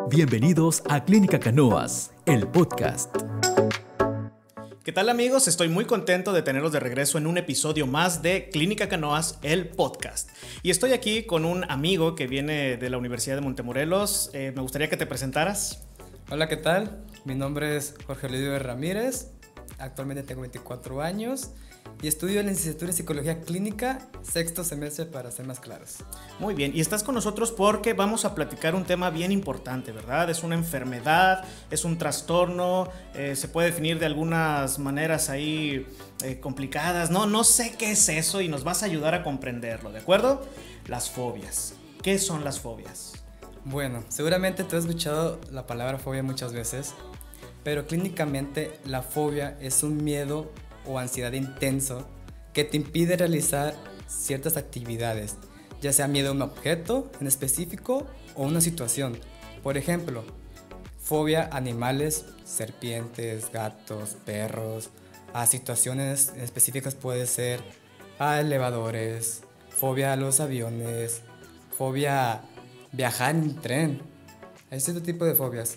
Bienvenidos a Clínica Canoas, el podcast. ¿Qué tal, amigos? Estoy muy contento de tenerlos de regreso en un episodio más de Clínica Canoas, el podcast. Y estoy aquí con un amigo que viene de la Universidad de Montemorelos. Me gustaría que te presentaras. Hola, ¿qué tal? Mi nombre es Jorge Oliver Ramírez. Actualmente tengo 24 años y estudio en la licenciatura en Psicología Clínica, sexto semestre para ser más claros. Muy bien, y estás con nosotros porque vamos a platicar un tema bien importante, ¿verdad? Es una enfermedad, es un trastorno, se puede definir de algunas maneras ahí complicadas. No sé qué es eso y nos vas a ayudar a comprenderlo, ¿de acuerdo? Las fobias. ¿Qué son las fobias? Bueno, seguramente tú has escuchado la palabra fobia muchas veces, pero clínicamente la fobia es un miedo o ansiedad intenso que te impide realizar ciertas actividades, ya sea miedo a un objeto en específico o una situación. Por ejemplo, fobia a animales, serpientes, gatos, perros. A situaciones específicas puede ser a elevadores, fobia a los aviones, fobia a viajar en tren. Este tipo de fobias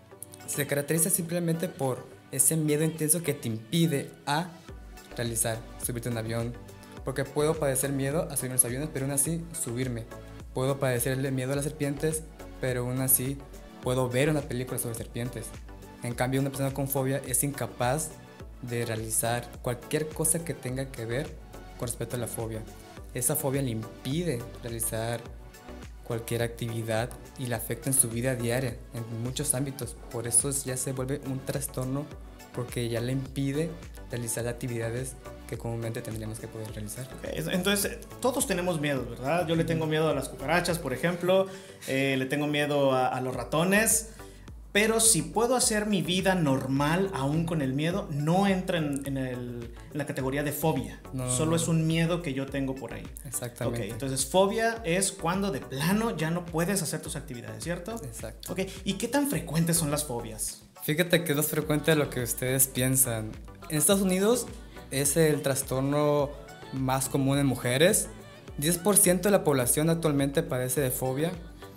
se caracteriza simplemente por ese miedo intenso que te impide a realizar, subirte a un avión. Porque puedo padecer miedo a subirme a los aviones, pero aún así subirme. Puedo padecerle miedo a las serpientes, pero aún así puedo ver una película sobre serpientes. En cambio, una persona con fobia es incapaz de realizar cualquier cosa que tenga que ver con respecto a la fobia. Esa fobia le impide realizar cualquier actividad y le afecta en su vida diaria, en muchos ámbitos. Por eso ya se vuelve un trastorno, porque ya le impide realizar actividades que comúnmente tendríamos que poder realizar. Entonces, todos tenemos miedo, ¿verdad? Yo le tengo miedo a las cucarachas, por ejemplo, le tengo miedo a los ratones, pero si puedo hacer mi vida normal aún con el miedo, no entra en la categoría de fobia. No. Solo es un miedo que yo tengo por ahí. Exactamente. Okay, entonces fobia es cuando de plano ya no puedes hacer tus actividades, ¿cierto? Exacto. Okay, ¿y qué tan frecuentes son las fobias? Fíjate que es más frecuente de lo que ustedes piensan. En Estados Unidos es el trastorno más común en mujeres. 10% de la población actualmente padece de fobia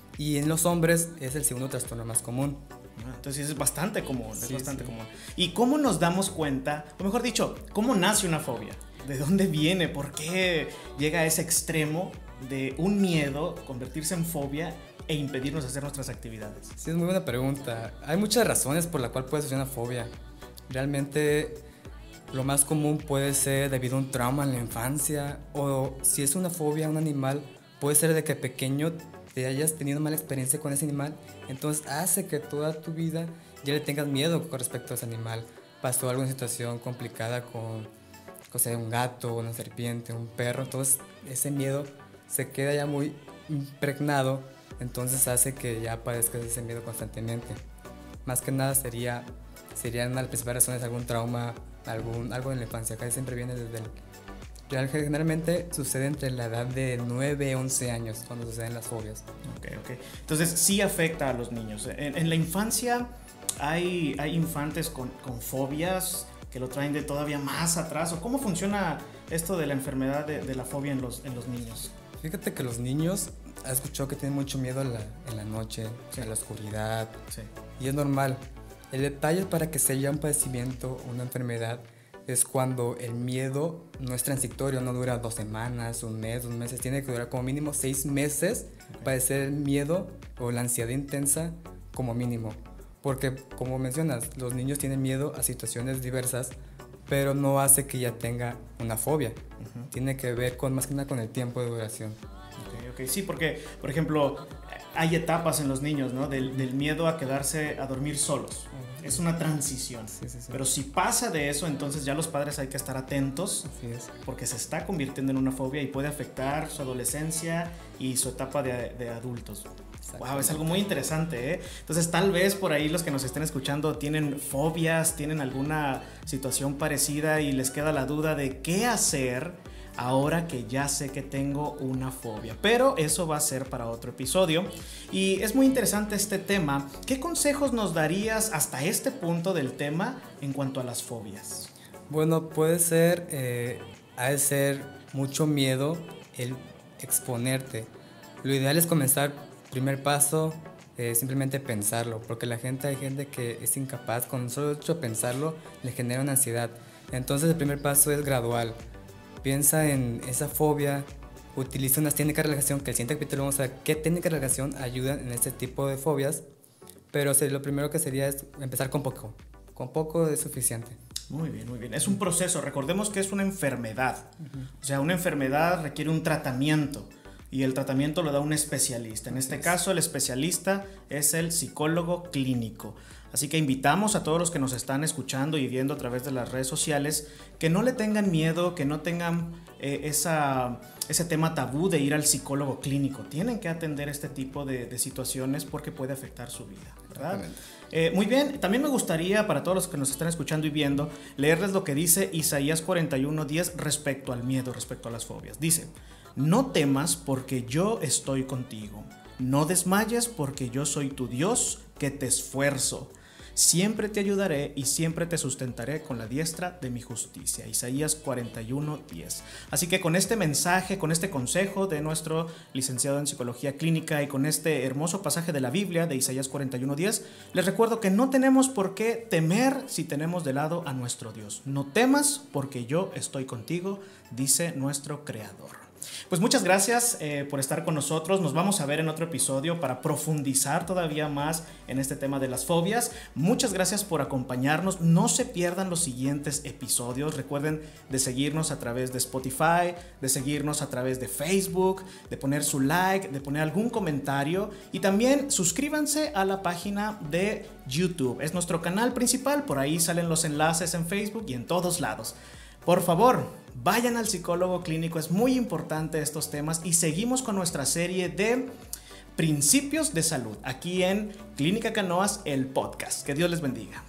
y en los hombres es el segundo trastorno más común. Entonces es bastante común, sí. común. ¿Y cómo nos damos cuenta, o mejor dicho, cómo nace una fobia? ¿De dónde viene? ¿Por qué llega a ese extremo de un miedo convertirse en fobia e impedirnos hacer nuestras actividades? Sí, es muy buena pregunta. Hay muchas razones por las cuales puede ser una fobia. Realmente lo más común puede ser debido a un trauma en la infancia, o si es una fobia a un animal, puede ser de que pequeño te hayas tenido mala experiencia con ese animal, entonces hace que toda tu vida ya le tengas miedo con respecto a ese animal. Pasó alguna situación complicada con, o sea, un gato, una serpiente, un perro, entonces ese miedo se queda ya muy impregnado, entonces hace que ya padezcas ese miedo constantemente. Más que nada serían una de las principales razones algún trauma, algo en la infancia. Acá siempre viene desde generalmente sucede entre la edad de 9 a 11 años cuando suceden las fobias. Ok. Entonces sí afecta a los niños. En la infancia hay infantes con fobias que lo traen de todavía más atrás. ¿O cómo funciona esto de la enfermedad de la fobia en los niños? Fíjate que los niños, he escuchado que tienen mucho miedo en la noche, sí. a la oscuridad. Sí. Y es normal. El detalle para que sea un padecimiento, una enfermedad, es cuando el miedo no es transitorio, no dura 2 semanas, un mes, 2 meses, tiene que durar como mínimo 6 meses para ser el miedo o la ansiedad intensa como mínimo. Porque, como mencionas, los niños tienen miedo a situaciones diversas, pero no hace que ya tenga una fobia. Tiene que ver más que nada con el tiempo de duración. Ok. Sí, porque, por ejemplo, hay etapas en los niños, ¿no? Del miedo a quedarse a dormir solos. Es una transición. Sí. Pero si pasa de eso, entonces ya los padres hay que estar atentos, porque se está convirtiendo en una fobia y puede afectar su adolescencia y su etapa de adultos. Wow, es algo muy interesante, ¿eh? Entonces tal vez por ahí los que nos estén escuchando tienen fobias, tienen alguna situación parecida y les queda la duda de qué hacer ahora que ya sé que tengo una fobia. Pero eso va a ser para otro episodio. Y es muy interesante este tema. ¿Qué consejos nos darías hasta este punto del tema en cuanto a las fobias? Bueno, puede ser, ha de ser mucho miedo el exponerte. Lo ideal es comenzar, primer paso, simplemente pensarlo, porque hay gente que es incapaz, con solo hecho de pensarlo le genera una ansiedad. Entonces el primer paso es gradual. Piensa en esa fobia, utiliza unas técnicas de relajación, que el siguiente capítulo vamos a ver qué técnicas de relajación ayudan en este tipo de fobias, pero lo primero que sería es empezar con poco es suficiente. Muy bien, muy bien. Es un proceso, recordemos que es una enfermedad, o sea, una enfermedad requiere un tratamiento y el tratamiento lo da un especialista. En este caso, el especialista es el psicólogo clínico. Así que invitamos a todos los que nos están escuchando y viendo a través de las redes sociales que no le tengan miedo, que no tengan ese tema tabú de ir al psicólogo clínico. Tienen que atender este tipo de situaciones porque puede afectar su vida, ¿verdad? Muy bien, también me gustaría para todos los que nos están escuchando y viendo leerles lo que dice Isaías 41:10 respecto al miedo, respecto a las fobias. Dice: no temas porque yo estoy contigo, no desmayes porque yo soy tu Dios que te esfuerzo. Siempre te ayudaré y siempre te sustentaré con la diestra de mi justicia. Isaías 41:10. Así que con este mensaje, con este consejo de nuestro licenciado en Psicología Clínica y con este hermoso pasaje de la Biblia de Isaías 41:10, les recuerdo que no tenemos por qué temer si tenemos de lado a nuestro Dios. No temas porque yo estoy contigo, dice nuestro Creador. Pues muchas gracias por estar con nosotros. Nos vamos a ver en otro episodio para profundizar todavía más en este tema de las fobias. Muchas gracias por acompañarnos. No se pierdan los siguientes episodios. Recuerden de seguirnos a través de Spotify, de seguirnos a través de Facebook, de poner su like, de poner algún comentario y también suscríbanse a la página de YouTube. Es nuestro canal principal. Por ahí salen los enlaces en Facebook y en todos lados. Por favor, vayan al psicólogo clínico, es muy importante estos temas y seguimos con nuestra serie de principios de salud aquí en Clínica Canoas, el podcast. Que Dios les bendiga.